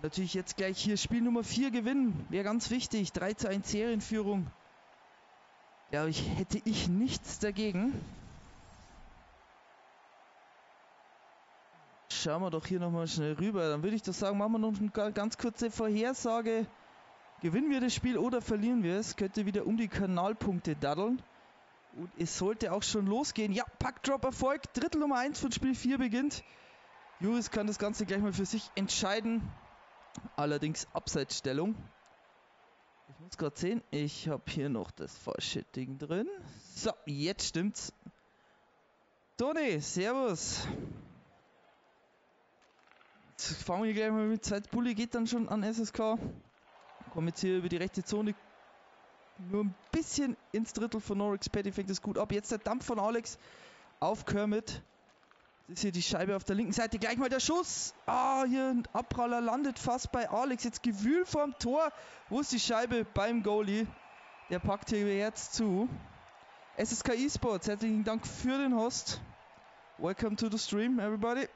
Natürlich jetzt gleich hier Spiel Nummer 4 gewinnen. Wäre ganz wichtig. 3:1 Serienführung. Glaube ich, hätte ich nichts dagegen. Schauen wir doch hier nochmal schnell rüber. Dann würde ich doch sagen, machen wir noch eine ganz kurze Vorhersage. Gewinnen wir das Spiel oder verlieren wir es? Könnte wieder um die Kanalpunkte daddeln. Und es sollte auch schon losgehen. Ja, Puckdrop Erfolg. Drittel Nummer 1 von Spiel 4 beginnt. Juris kann das Ganze gleich mal für sich entscheiden. Allerdings Abseitsstellung. Ich muss gerade sehen, ich habe hier noch das falsche Ding drin. So, jetzt stimmt's. Toni, servus. Jetzt fangen wir gleich mal mit Zeit. Bulli geht dann schon an SSK. Kommen jetzt hier über die rechte Zone. Nur ein bisschen ins Drittel von Norix. Paddy fängt es gut ab. Jetzt der Dampf von Alex auf Kermit. Das ist hier die Scheibe auf der linken Seite. Gleich mal der Schuss. Hier ein Abpraller landet fast bei Alex. Jetzt Gewühl vorm Tor. Wo ist die Scheibe? Beim Goalie. Der packt hier jetzt zu. SSK eSports, herzlichen Dank für den Host. Welcome to the stream, everybody.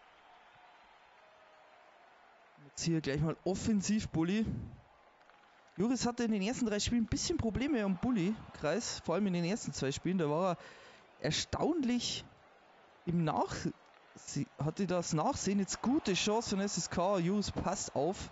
Jetzt hier gleich mal offensiv Bulli. Juris hatte in den ersten 3 Spielen ein bisschen Probleme am Bulli-Kreis. Vor allem in den ersten 2 Spielen. Da war er erstaunlich hatte das Nachsehen. Jetzt gute Chance von SSK. Juris passt auf.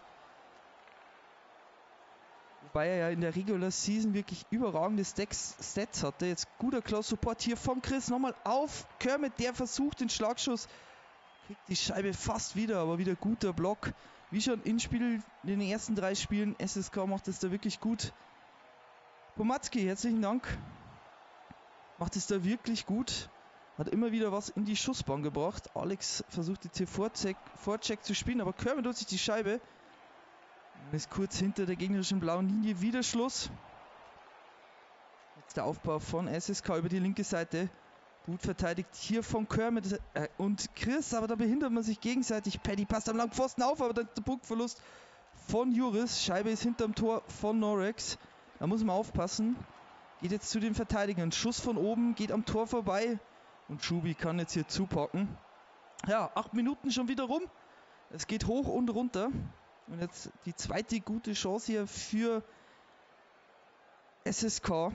Wobei er ja in der Regular Season wirklich überragende Stats hatte. Jetzt guter Close Support hier von Chris. Nochmal auf Kermit, der versucht den Schlagschuss. Kriegt die Scheibe fast wieder, aber wieder guter Block. Wie schon in den ersten 3 Spielen. SSK macht es da wirklich gut. Pomatzki, herzlichen Dank. Macht es da wirklich gut. Hat immer wieder was in die Schussbahn gebracht. Alex versucht jetzt hier Vorcheck zu spielen, aber Kermit holt sich die Scheibe. Ist kurz hinter der gegnerischen blauen Linie. Wieder Schluss. Jetzt der Aufbau von SSK über die linke Seite. Gut verteidigt hier von Kermit und Chris, aber da behindert man sich gegenseitig. Paddy passt am langen Pfosten auf, aber dann der Punktverlust von Juris. Scheibe ist hinterm Tor von Norix. Da muss man aufpassen. Geht jetzt zu den Verteidigern. Schuss von oben, geht am Tor vorbei. Und Schubi kann jetzt hier zupacken. Ja, 8 Minuten schon wieder rum. Es geht hoch und runter. Und jetzt die zweite gute Chance hier für SSK.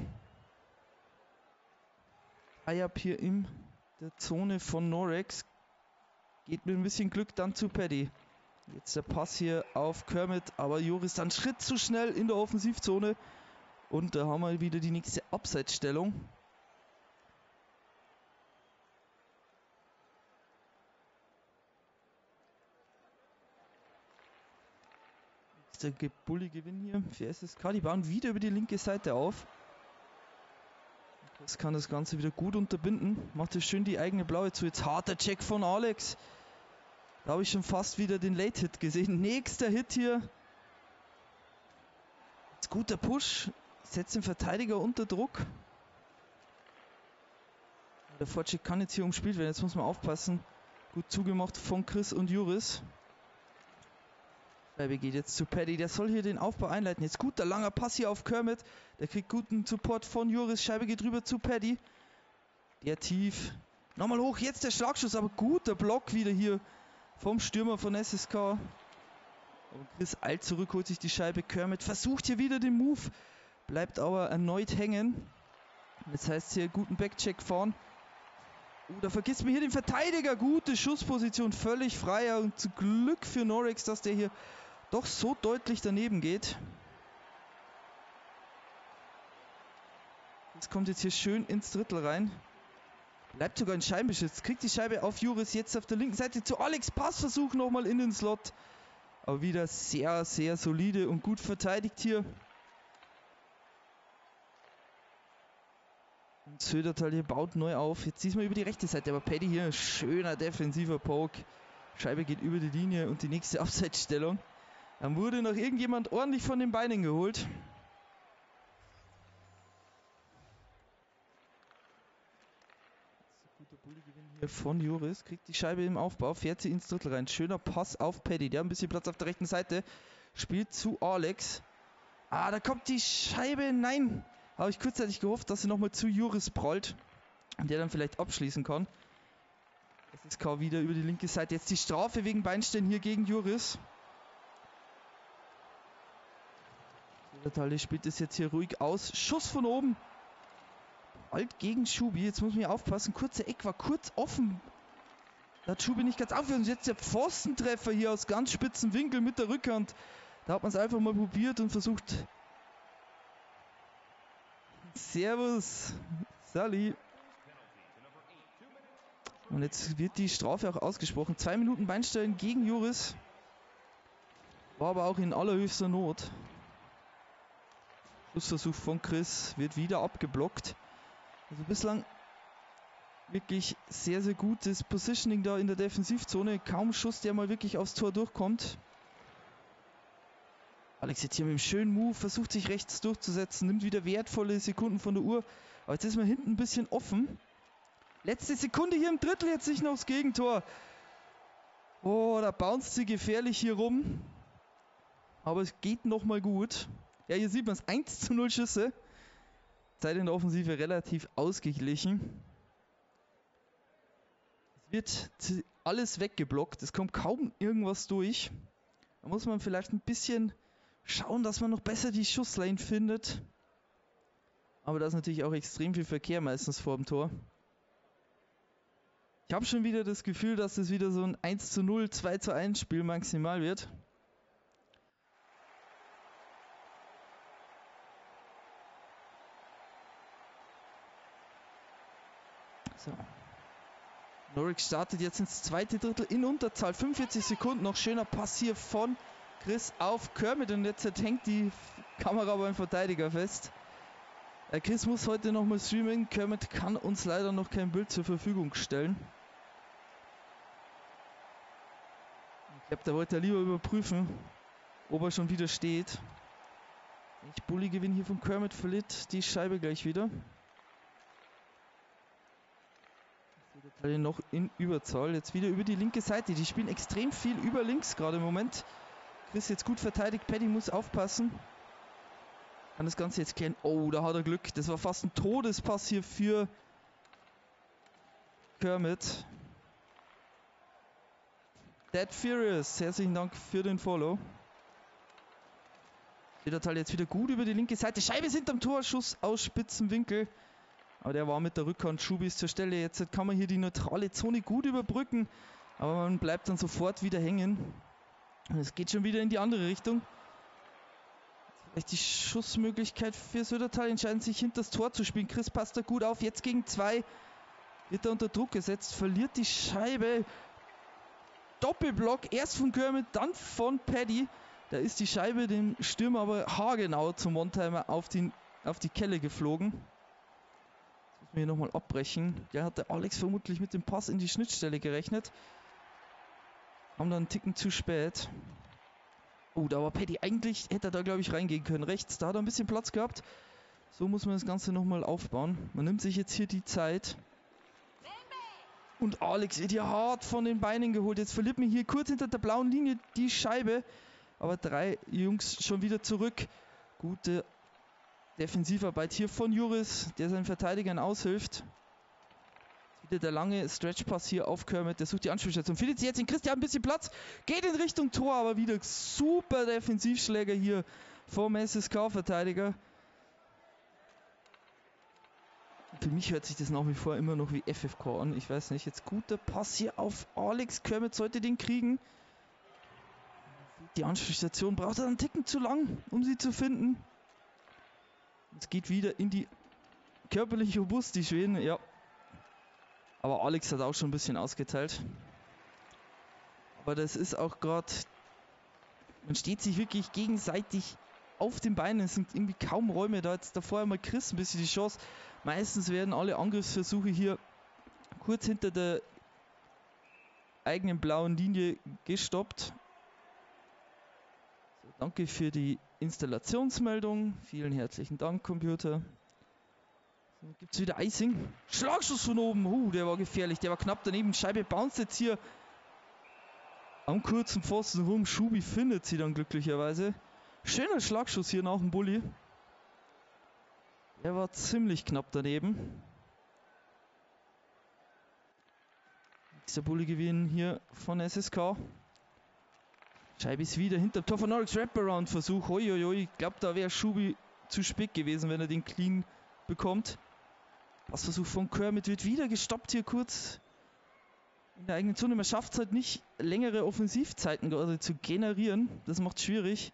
Ayab hier in der Zone von Norix. Geht mit ein bisschen Glück dann zu Paddy. Jetzt der Pass hier auf Kermit. Aber Juris dann Schritt zu schnell in der Offensivzone. Und da haben wir wieder die nächste Abseitsstellung. Der Bulli-Gewinn hier für SSK. Die bauen wieder über die linke Seite auf. Das kann das Ganze wieder gut unterbinden. Macht es schön die eigene blaue zu. Jetzt harter Check von Alex. Da habe ich schon fast wieder den Late-Hit gesehen. Nächster Hit hier. Jetzt guter Push. Setzt den Verteidiger unter Druck. Der Vorcheck kann jetzt hier umspielt werden. Jetzt muss man aufpassen. Gut zugemacht von Chris und Juris. Scheibe geht jetzt zu Paddy, der soll hier den Aufbau einleiten. Jetzt guter langer Pass hier auf Kermit. Der kriegt guten Support von Juris. Scheibe geht rüber zu Paddy. Der tief. Nochmal hoch, jetzt der Schlagschuss, aber guter Block wieder hier vom Stürmer von SSK. Aber Chris eilt zurück, holt sich die Scheibe. Kermit versucht hier wieder den Move. Bleibt aber erneut hängen. Das heißt hier guten Backcheck fahren. Da vergisst man hier den Verteidiger. Gute Schussposition, völlig frei. Und zum Glück für Norix, dass der hier doch so deutlich daneben geht. Das kommt jetzt hier schön ins Drittel rein. Bleibt sogar in Scheibenbesitz. Kriegt die Scheibe auf Juris. Jetzt auf der linken Seite zu Alex. Passversuch nochmal in den Slot. Aber wieder sehr, sehr solide und gut verteidigt hier. Und Södertal hier baut neu auf. Jetzt diesmal über die rechte Seite. Aber Paddy hier, schöner defensiver Poke. Scheibe geht über die Linie und die nächste Abseitsstellung. Dann wurde noch irgendjemand ordentlich von den Beinen geholt. Guter Bulli-Gewinn hier von Juris. Kriegt die Scheibe im Aufbau. Fährt sie ins Drittel rein. Schöner Pass auf Paddy. Der hat ein bisschen Platz auf der rechten Seite. Spielt zu Alex. Da kommt die Scheibe. Nein. Habe ich kurzzeitig gehofft, dass sie nochmal zu Juris prallt. Und der dann vielleicht abschließen kann. SSK wieder über die linke Seite. Jetzt die Strafe wegen Beinstein hier gegen Juris. Södertal spielt es jetzt hier ruhig aus. Schuss von oben. Alt gegen Schubi. Jetzt muss man hier aufpassen. Kurze Eck war kurz offen. Da hat Schubi nicht ganz aufgehört. Und jetzt der Pfostentreffer hier aus ganz spitzen Winkel mit der Rückhand. Da hat man es einfach mal probiert und versucht. Servus, Sally. Und jetzt wird die Strafe auch ausgesprochen. 2 Minuten Beinstellen gegen Juris. War aber auch in allerhöchster Not. Schussversuch von Chris wird wieder abgeblockt. Also bislang wirklich sehr, sehr gutes Positioning da in der Defensivzone. Kaum Schuss, der mal wirklich aufs Tor durchkommt. Alex jetzt hier mit einem schönen Move, versucht sich rechts durchzusetzen, nimmt wieder wertvolle Sekunden von der Uhr. Aber jetzt ist man hinten ein bisschen offen. Letzte Sekunde hier im Drittel, jetzt nicht noch aufs Gegentor. Oh, da bounced sie gefährlich hier rum. Aber es geht nochmal gut. Ja, hier sieht man es, 1:0 Schüsse. Zeit in der Offensive relativ ausgeglichen. Es wird alles weggeblockt, es kommt kaum irgendwas durch. Da muss man vielleicht ein bisschen schauen, dass man noch besser die Schusslane findet. Aber da ist natürlich auch extrem viel Verkehr meistens vor dem Tor. Ich habe schon wieder das Gefühl, dass es wieder so ein 1:0, 2:1 Spiel maximal wird. So. Norwich startet jetzt ins zweite Drittel in Unterzahl. 45 Sekunden, noch schöner Pass hier von Chris auf Kermit. Und jetzt hängt die Kamera beim Verteidiger fest. Chris muss heute nochmal streamen. Kermit kann uns leider noch kein Bild zur Verfügung stellen. Ich glaube, da wollte er lieber überprüfen, ob er schon wieder steht. Bulli-Gewinn hier von Kermit, verliert die Scheibe gleich wieder. Noch in Überzahl. Jetzt wieder über die linke Seite. Die spielen extrem viel über links gerade im Moment. Chris jetzt gut verteidigt. Paddy muss aufpassen. Kann das Ganze jetzt klären. Oh, da hat er Glück. Das war fast ein Todespass hier für Kermit. Dead Furious, herzlichen Dank für den Follow. Södertal jetzt wieder gut über die linke Seite. Scheibe ist hinterm Tor. Schuss aus spitzen Winkel. Aber der war mit der Rückhand. Schubi ist zur Stelle. Jetzt kann man hier die neutrale Zone gut überbrücken. Aber man bleibt dann sofort wieder hängen. Und es geht schon wieder in die andere Richtung. Vielleicht die Schussmöglichkeit für Södertal. Entscheiden sich hinter das Tor zu spielen. Chris passt da gut auf. Jetzt gegen 2. Wird er unter Druck gesetzt. Verliert die Scheibe. Doppelblock. Erst von Kermit, dann von Paddy. Da ist die Scheibe dem Stürmer aber haargenau zum One-Timer auf die Kelle geflogen. Müssen wir hier nochmal abbrechen. Der hat der Alex vermutlich mit dem Pass in die Schnittstelle gerechnet. Haben dann einen Ticken zu spät. Oh, da war Paddy. Eigentlich hätte er da, glaube ich, reingehen können. Rechts, da hat er ein bisschen Platz gehabt. So muss man das Ganze nochmal aufbauen. Man nimmt sich jetzt hier die Zeit. Und Alex wird hier hart von den Beinen geholt. Jetzt verliert man hier kurz hinter der blauen Linie die Scheibe. Aber 3 Jungs schon wieder zurück. Gute Defensivarbeit hier von Juris, der seinen Verteidigern aushilft. Wieder der lange Stretchpass hier auf Kermit. Der sucht die Anspielstation. Findet sie jetzt in Christian ein bisschen Platz. Geht in Richtung Tor, aber wieder super Defensivschläger hier vom SSK-Verteidiger. Für mich hört sich das nach wie vor immer noch wie FFK an. Ich weiß nicht. Jetzt guter Pass hier auf Alex. Kermit sollte den kriegen. Die Anspielstation braucht er einen Ticken zu lang, um sie zu finden. Es geht wieder in die körperliche Robust, die Schweden. Ja. Aber Alex hat auch schon ein bisschen ausgeteilt. Aber das ist auch gerade... Man steht sich wirklich gegenseitig auf den Beinen. Es sind irgendwie kaum Räume. Da jetzt davor einmal Chris ein bisschen die Chance. Meistens werden alle Angriffsversuche hier kurz hinter der eigenen blauen Linie gestoppt. So, danke für die Installationsmeldung. Vielen herzlichen Dank, Computer. So, gibt es wieder Icing. Schlagschuss von oben. Der war gefährlich. Der war knapp daneben. Scheibe bounced jetzt hier am kurzen Pfosten rum. Schubi findet sie dann glücklicherweise. Schöner Schlagschuss hier nach dem Bulli. Der war ziemlich knapp daneben. Nächster Bulli-Gewinn hier von SSK. Scheibe ist wieder hinter dem Tor von Norwich. Wraparound-Versuch. Uiuiui, ich glaube, da wäre Schubi zu spät gewesen, wenn er den clean bekommt. Passversuch von Kermit wird wieder gestoppt hier kurz in der eigenen Zone. Man schafft es halt nicht, längere Offensivzeiten gerade zu generieren. Das macht es schwierig.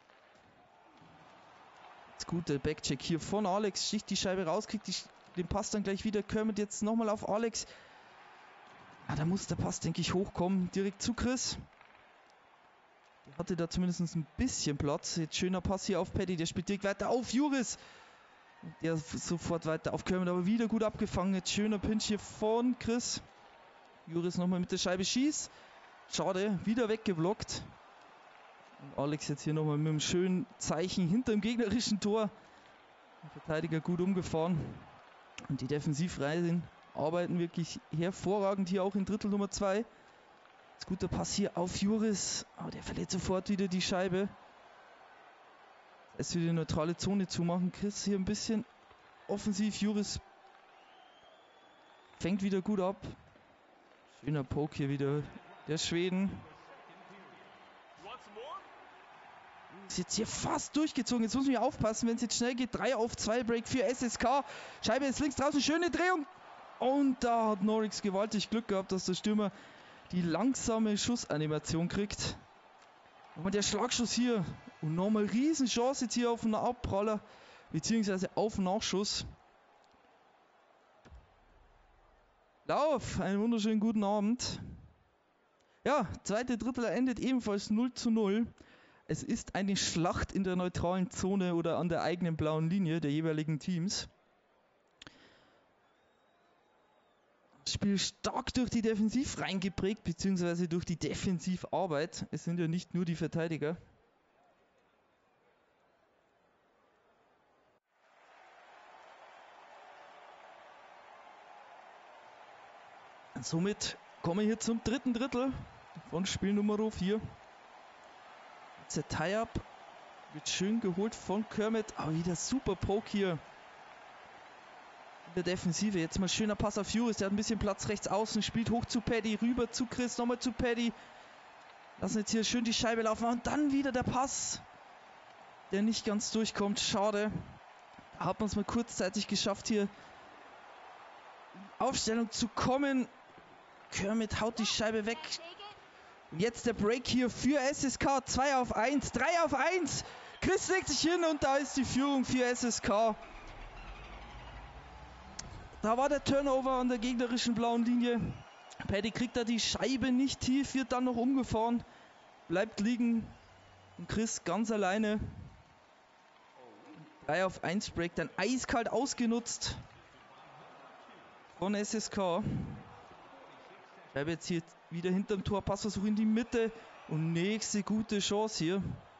Jetzt gut, der Backcheck hier von Alex. Sticht die Scheibe raus, kriegt den Pass dann gleich wieder. Kermit jetzt nochmal auf Alex. Ah, da muss der Pass, denke ich, hochkommen. Direkt zu Chris. Der hatte da zumindest ein bisschen Platz. Jetzt schöner Pass hier auf Paddy. Der spielt direkt weiter auf Juris. Der sofort weiter auf Kermit, aber wieder gut abgefangen. Jetzt schöner Pinch hier von Chris. Juris nochmal mit der Scheibe schießt. Schade, wieder weggeblockt. Und Alex jetzt hier nochmal mit einem schönen Zeichen hinter dem gegnerischen Tor. Der Verteidiger gut umgefahren. Und die Defensivreihen arbeiten wirklich hervorragend hier auch in Drittel Nummer 2. Jetzt guter Pass hier auf Juris. Aber der verliert sofort wieder die Scheibe. Es wieder die neutrale Zone zumachen. Chris hier ein bisschen offensiv. Juris fängt wieder gut ab. Schöner Poke hier wieder der Schweden. Ist jetzt hier fast durchgezogen. Jetzt muss man aufpassen, wenn es jetzt schnell geht. 3-auf-2 Break für SSK. Scheibe ist links draußen. Schöne Drehung. Und da hat Norwich gewaltig Glück gehabt, dass der Stürmer die langsame Schussanimation kriegt. Nochmal der Schlagschuss hier. Und nochmal Riesenchance jetzt hier auf einen Abpraller. Beziehungsweise auf Nachschuss. Lauf, einen wunderschönen guten Abend. Ja, zweite Drittel endet ebenfalls 0:0. Es ist eine Schlacht in der neutralen Zone oder an der eigenen blauen Linie der jeweiligen Teams. Das Spiel stark durch die Defensivreihen geprägt, beziehungsweise durch die Defensivarbeit. Es sind ja nicht nur die Verteidiger. Und somit kommen wir hier zum dritten Drittel von Spiel Nummer 4. Jetzt der Tie-Up wird schön geholt von Kermit, aber wieder super Poke hier in der Defensive. Jetzt mal schöner Pass auf Juris, der hat ein bisschen Platz rechts außen, spielt hoch zu Paddy, rüber zu Chris, nochmal zu Paddy. Lassen jetzt hier schön die Scheibe laufen und dann wieder der Pass, der nicht ganz durchkommt. Schade. Da hat man es mal kurzzeitig geschafft, hier in Aufstellung zu kommen. Kermit haut die Scheibe weg. Jetzt der Break hier für SSK. 2-auf-1, 3-auf-1. Chris legt sich hin und da ist die Führung für SSK. Da war der Turnover an der gegnerischen blauen Linie. Paddy kriegt da die Scheibe nicht tief, wird dann noch umgefahren. Bleibt liegen. Und Chris ganz alleine. 3-auf-1 Break, dann eiskalt ausgenutzt von SSK. Scheibe jetzt hier wieder hinterm Tor, Passversuch in die Mitte und nächste gute Chance hier.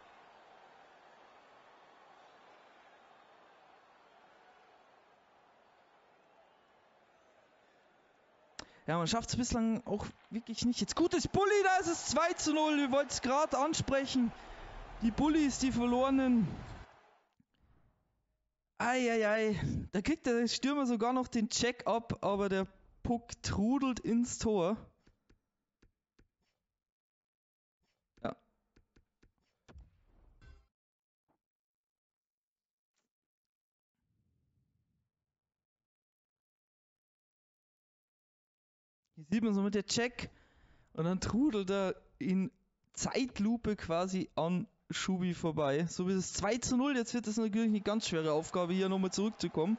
Ja, man schafft es bislang auch wirklich nicht. Jetzt gutes Bulli, da ist es 2:0. Wir wollten es gerade ansprechen. Die Bullies, die Verlorenen. Eieiei, da kriegt der Stürmer sogar noch den Check ab, aber der Puck trudelt ins Tor. Ja. Hier sieht man so mit der Check und dann trudelt er in Zeitlupe quasi an Schubi vorbei. So wie es 2:0, jetzt wird das natürlich eine ganz schwere Aufgabe, hier nochmal zurückzukommen.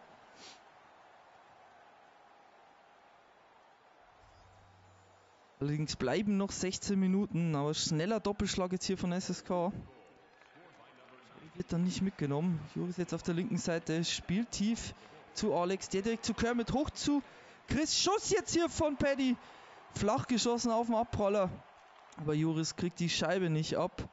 Allerdings bleiben noch 16 Minuten, aber schneller Doppelschlag jetzt hier von SSK. Wird dann nicht mitgenommen. Juris jetzt auf der linken Seite, spielt tief zu Alex, der direkt zu Kermit, hoch zu Chris. Schuss jetzt hier von Paddy. Flach geschossen auf dem Abpraller. Aber Juris kriegt die Scheibe nicht ab.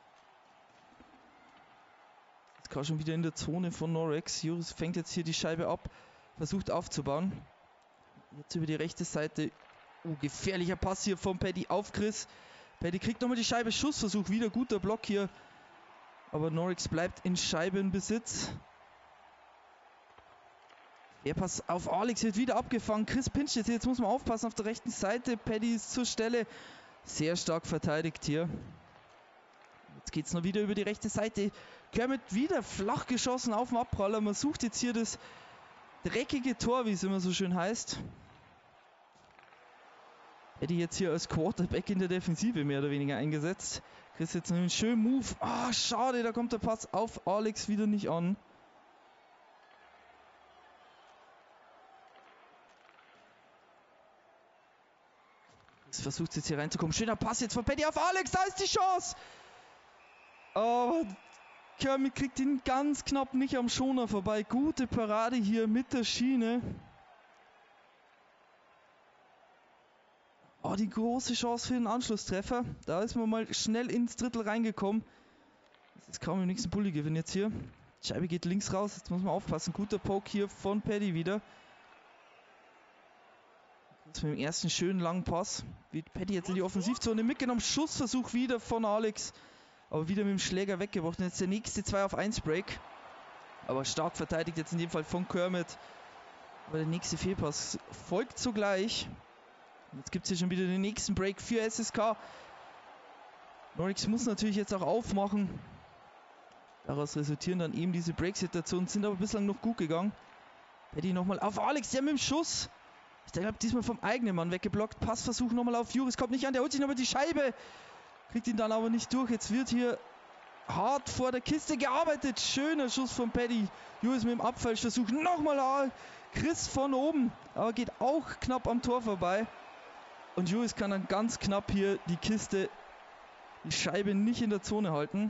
Jetzt kann schon wieder in der Zone von Norwich. Juris fängt jetzt hier die Scheibe ab, versucht aufzubauen. Jetzt über die rechte Seite. Gefährlicher Pass hier von Paddy auf Chris. Paddy kriegt nochmal die Scheibe. Schussversuch, wieder guter Block hier. Aber Norwich bleibt in Scheibenbesitz. Der Pass auf Alex wird wieder abgefangen. Chris pinscht jetzt. Jetzt muss man aufpassen auf der rechten Seite. Paddy ist zur Stelle. Sehr stark verteidigt hier. Jetzt geht es noch wieder über die rechte Seite. Kermit wieder flach geschossen auf dem Abpraller. Man sucht jetzt hier das dreckige Tor, wie es immer so schön heißt. Hätte ich jetzt hier als Quarterback in der Defensive mehr oder weniger eingesetzt. Chris jetzt noch einen schönen Move. Ah, schade, da kommt der Pass auf Alex wieder nicht an. Chris versucht jetzt hier reinzukommen. Schöner Pass jetzt von Paddy auf Alex, da ist die Chance. Aber Kermit kriegt ihn ganz knapp nicht am Schoner vorbei. Gute Parade hier mit der Schiene. Oh, die große Chance für den Anschlusstreffer. Da ist man mal schnell ins Drittel reingekommen. Das ist kaum im nächsten Bulli-Gewinn jetzt hier. Die Scheibe geht links raus. Jetzt muss man aufpassen. Guter Poke hier von Paddy wieder. Jetzt mit dem ersten schönen langen Pass. Wird Paddy jetzt in die Offensivzone mitgenommen. Schussversuch wieder von Alex. Aber wieder mit dem Schläger weggeworfen. Jetzt der nächste 2-auf-1 Break. Aber stark verteidigt jetzt in dem Fall von Kermit. Aber der nächste Fehlpass folgt sogleich. Jetzt gibt es hier schon wieder den nächsten Break für SSK. Norix muss natürlich jetzt auch aufmachen. Daraus resultieren dann eben diese Break-Situationen, sind aber bislang noch gut gegangen. Paddy nochmal auf Alex, der mit dem Schuss. Ich glaube, diesmal vom eigenen Mann weggeblockt. Passversuch nochmal auf Juris, kommt nicht an, der holt sich nochmal die Scheibe. Kriegt ihn dann aber nicht durch. Jetzt wird hier hart vor der Kiste gearbeitet. Schöner Schuss von Paddy. Juris mit dem Abfallversuch. Nochmal Chris von oben. Aber geht auch knapp am Tor vorbei. Und Juris kann dann ganz knapp hier die Kiste, die Scheibe nicht in der Zone halten.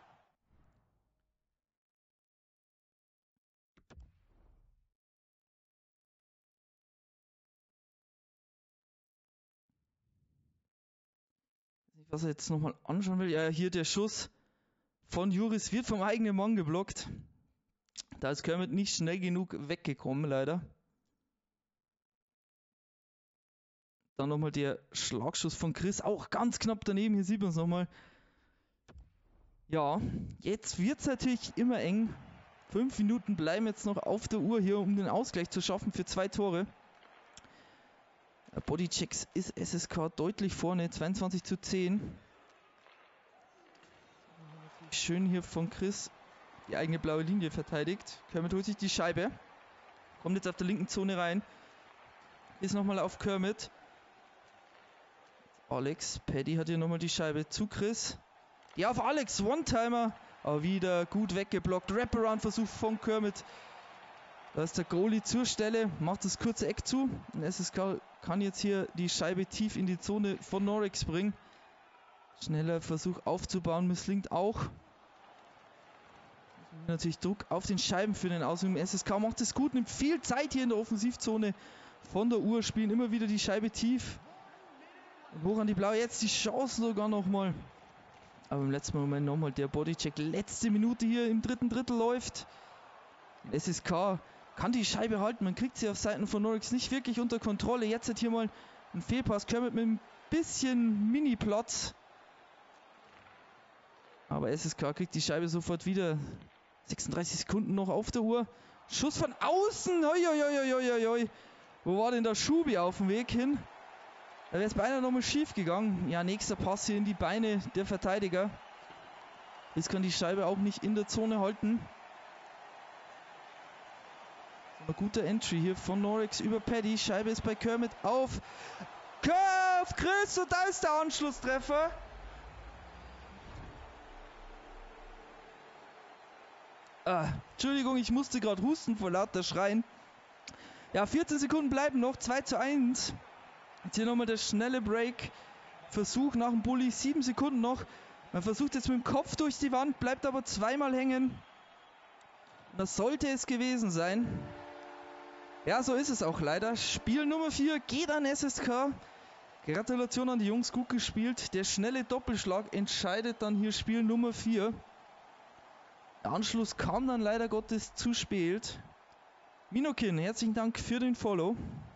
Was er jetzt nochmal anschauen will. Ja, hier der Schuss von Juris wird vom eigenen Mann geblockt. Da ist Kermit nicht schnell genug weggekommen, leider. Dann nochmal der Schlagschuss von Chris, auch ganz knapp daneben. Hier sieht man es nochmal. Ja, jetzt wird es natürlich immer eng. 5 Minuten bleiben jetzt noch auf der Uhr hier, um den Ausgleich zu schaffen für 2 Tore. Bodychecks ist SSK deutlich vorne, 22:10. Schön hier von Chris die eigene blaue Linie verteidigt. Kermit holt sich die Scheibe. Kommt jetzt auf der linken Zone rein. Ist nochmal auf Kermit. Alex, Paddy hat hier nochmal die Scheibe zu Chris. Ja, auf Alex, One-Timer. Aber wieder gut weggeblockt. Wraparound-Versuch von Kermit. Da ist der Goalie zur Stelle, macht das kurze Eck zu. Und SSK kann jetzt hier die Scheibe tief in die Zone von Norix bringen. Schneller Versuch aufzubauen, misslingt auch. Natürlich Druck auf den Scheiben für den Ausweg. SSK macht es gut, nimmt viel Zeit hier in der Offensivzone von der Uhr, spielen immer wieder die Scheibe tief. Hoch an die Blaue, jetzt die Chance sogar nochmal. Aber im letzten Moment nochmal der Bodycheck. Letzte Minute hier im dritten Drittel läuft. SSK kann die Scheibe halten, man kriegt sie auf Seiten von Norix nicht wirklich unter Kontrolle. Jetzt hat hier mal ein Fehlpass, Kermit mit ein bisschen Mini-Platz. Aber SSK kriegt die Scheibe sofort wieder. 36 Sekunden noch auf der Uhr. Schuss von außen. Hoi, hoi, hoi, hoi, hoi. Wo war denn der Schubi auf dem Weg hin? Da wäre es beinahe nochmal schief gegangen. Ja, nächster Pass hier in die Beine der Verteidiger. Jetzt kann die Scheibe auch nicht in der Zone halten. Ein guter Entry hier von Norix über Paddy. Scheibe ist bei Kermit auf Chris und da ist der Anschlusstreffer. Entschuldigung, ich musste gerade husten vor lauter Schreien. Ja, 14 Sekunden bleiben noch, 2:1. Jetzt hier nochmal der schnelle Break. Versuch nach dem Bulli, 7 Sekunden noch. Man versucht jetzt mit dem Kopf durch die Wand, bleibt aber zweimal hängen. Das sollte es gewesen sein. Ja, so ist es auch leider. Spiel Nummer 4 geht an SSK. Gratulation an die Jungs, gut gespielt. Der schnelle Doppelschlag entscheidet dann hier Spiel Nummer 4. Der Anschluss kam dann leider Gottes zu spät. Minokin, herzlichen Dank für den Follow.